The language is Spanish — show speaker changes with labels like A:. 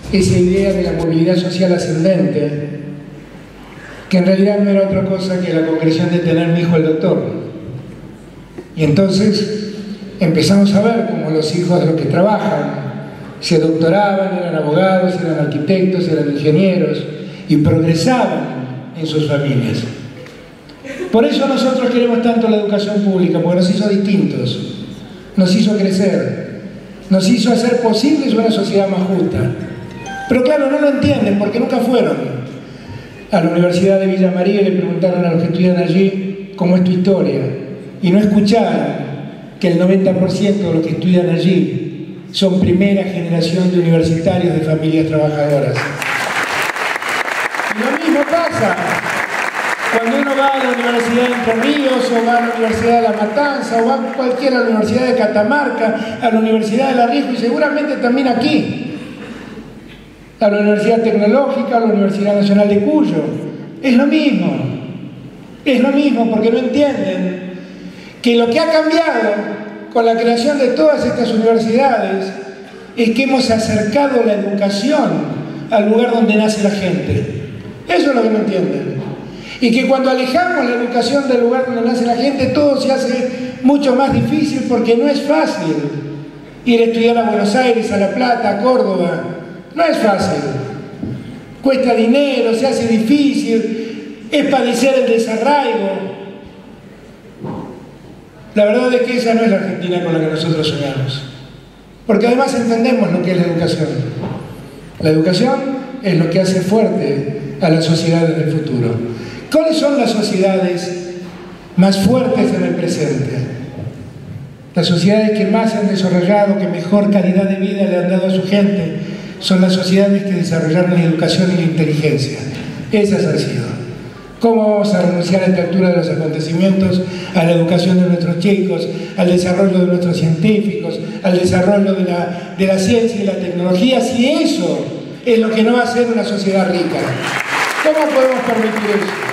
A: esa idea de la movilidad social ascendente, que en realidad no era otra cosa que la concreción de tener mi hijo el doctor. Y entonces empezamos a ver cómo los hijos de los que trabajan se doctoraban, eran abogados, eran arquitectos, eran ingenieros y progresaban en sus familias. Por eso nosotros queremos tanto la educación pública, porque nos hizo distintos, nos hizo crecer, nos hizo hacer posible una sociedad más justa. Pero claro, no lo entienden porque nunca fueron a la Universidad de Villa María y le preguntaron a los que estudian allí cómo es tu historia, y no escucharon que el 90% de los que estudian allí son primera generación de universitarios de familias trabajadoras. Y lo mismo pasa cuando uno va a la Universidad de Entre Ríos, o va a la Universidad de La Matanza, o va a cualquiera, a la Universidad de Catamarca, a la Universidad de La Rioja, y seguramente también aquí, a la Universidad Tecnológica, a la Universidad Nacional de Cuyo. Es lo mismo, porque no entienden que lo que ha cambiado con la creación de todas estas universidades es que hemos acercado la educación al lugar donde nace la gente. Eso es lo que no entienden. Y que cuando alejamos la educación del lugar donde nace la gente, todo se hace mucho más difícil, porque no es fácil ir a estudiar a Buenos Aires, a La Plata, a Córdoba. No es fácil. Cuesta dinero, se hace difícil, es padecer el desarraigo. La verdad es que esa no es la Argentina con la que nosotros soñamos. Porque además entendemos lo que es la educación. La educación es lo que hace fuerte a las sociedades del futuro. ¿Cuáles son las sociedades más fuertes en el presente? Las sociedades que más han desarrollado, que mejor calidad de vida le han dado a su gente, son las sociedades que desarrollaron la educación y la inteligencia. Esas han sido. ¿Cómo vamos a renunciar a esta altura de los acontecimientos a la educación de nuestros chicos, al desarrollo de nuestros científicos, al desarrollo de la ciencia y la tecnología, si eso es lo que no va a ser una sociedad rica? ¿Cómo podemos permitir eso?